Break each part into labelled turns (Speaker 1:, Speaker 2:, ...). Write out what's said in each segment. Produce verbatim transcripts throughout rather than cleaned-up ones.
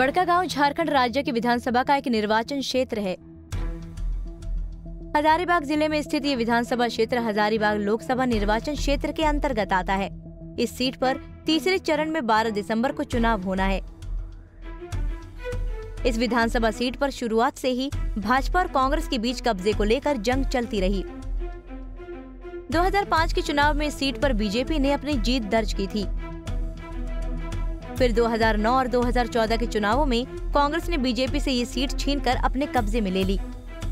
Speaker 1: बड़कागांव झारखंड राज्य की विधानसभा का एक निर्वाचन क्षेत्र है। हजारीबाग जिले में स्थित ये विधानसभा क्षेत्र हजारीबाग लोकसभा निर्वाचन क्षेत्र के अंतर्गत आता है। इस सीट पर तीसरे चरण में बारह दिसंबर को चुनाव होना है। इस विधानसभा सीट पर शुरुआत से ही भाजपा और कांग्रेस के बीच कब्जे को लेकर जंग चलती रही। दो हज़ार पाँच के चुनाव में इस सीट पर बीजेपी ने अपनी जीत दर्ज की थी। फिर दो हज़ार नौ और दो हज़ार चौदह के चुनावों में कांग्रेस ने बीजेपी से ये सीट छीनकर अपने कब्जे में ले ली।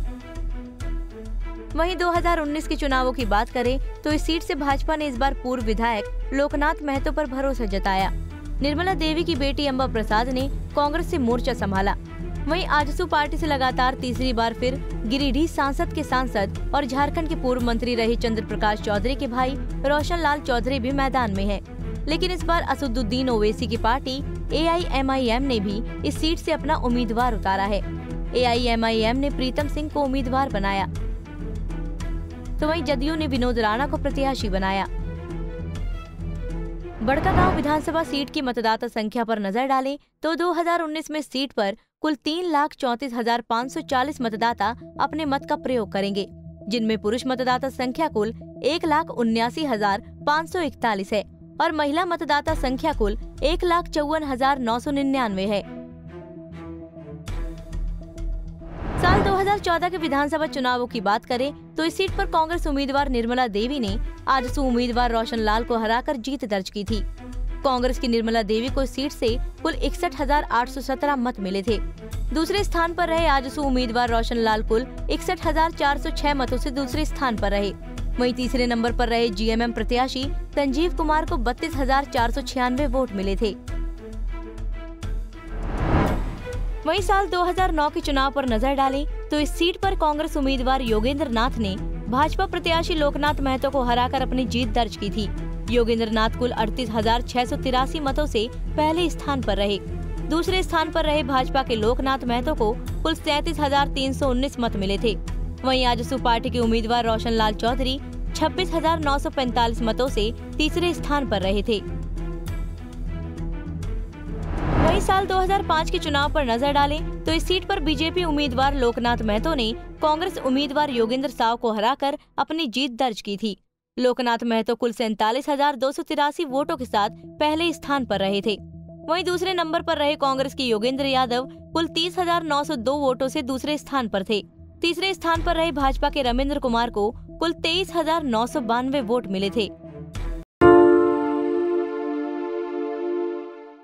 Speaker 1: वहीं दो हज़ार उन्नीस के चुनावों की बात करें तो इस सीट से भाजपा ने इस बार पूर्व विधायक लोकनाथ महतो पर भरोसा जताया। निर्मला देवी की बेटी अंबा प्रसाद ने कांग्रेस से मोर्चा संभाला। वहीं आजसू पार्टी से लगातार तीसरी बार फिर गिरिडीह सांसद के सांसद और झारखंड के पूर्व मंत्री रहे चंद्र प्रकाश चौधरी के भाई रोशन लाल चौधरी भी मैदान में है। लेकिन इस बार असदुद्दीन ओवैसी की पार्टी A I M I M ने भी इस सीट से अपना उम्मीदवार उतारा है। ए आई एम आई एम ने प्रीतम सिंह को उम्मीदवार बनाया, तो वहीं जदयू ने विनोद राणा को प्रत्याशी बनाया। बड़कागांव विधानसभा सीट की मतदाता संख्या पर नजर डालें तो दो हज़ार उन्नीस में सीट पर कुल तीन लाख चौंतीस हजार पाँच सौ चालीस मतदाता अपने मत का प्रयोग करेंगे, जिनमें पुरुष मतदाता संख्या कुल एक लाख उन्यासी हजार पाँच सौ इकतालीस है और महिला मतदाता संख्या कुल एक लाख चौवन हजार नौ सौ निन्यानवे है। साल दो हज़ार चौदह के विधानसभा चुनावों की बात करें तो इस सीट पर कांग्रेस उम्मीदवार निर्मला देवी ने आजसू उम्मीदवार रोशन लाल को हराकर जीत दर्ज की थी। कांग्रेस की निर्मला देवी को इस सीट से कुल इकसठ हजार आठ सौ सत्रह मत मिले थे। दूसरे स्थान पर रहे आजसू उम्मीदवार रोशन लाल कुल इकसठ हजार चार सौ छह मतों से दूसरे स्थान पर रहे। वहीं तीसरे नंबर पर रहे जी एम एम प्रत्याशी संजीव कुमार को बत्तीस हजार चार सौ छियानवे वोट मिले थे। वहीं साल दो हज़ार नौ के चुनाव पर नजर डालें तो इस सीट पर कांग्रेस उम्मीदवार योगेंद्र नाथ ने भाजपा प्रत्याशी लोकनाथ महतो को हराकर अपनी जीत दर्ज की थी। योगेंद्र नाथ कुल अड़तीस हजार छह सौ तिरासी मतों से पहले स्थान पर रहे। दूसरे स्थान पर रहे भाजपा के लोकनाथ महतो को कुल सैंतीस हजार तीन सौ उन्नीस मत मिले थे। वहीं आजसू पार्टी के उम्मीदवार रोशन लाल चौधरी छब्बीस हजार नौ सौ पैंतालीस मतों से तीसरे स्थान पर रहे थे। वहीं साल दो हज़ार पाँच के चुनाव पर नजर डालें तो इस सीट पर बीजेपी उम्मीदवार लोकनाथ महतो ने कांग्रेस उम्मीदवार योगेंद्र साव को हराकर अपनी जीत दर्ज की थी। लोकनाथ महतो कुल सैंतालीस हजार दो सौ तिरासी वोटों के साथ पहले स्थान पर रहे थे। वहीं दूसरे नंबर पर रहे कांग्रेस के योगेंद्र यादव कुल तीस हजार नौ सौ दो वोटों से दूसरे स्थान पर थे। तीसरे स्थान पर रहे भाजपा के रमेंद्र कुमार को कुल तेईस हजार नौ सौ बानवे वोट मिले थे।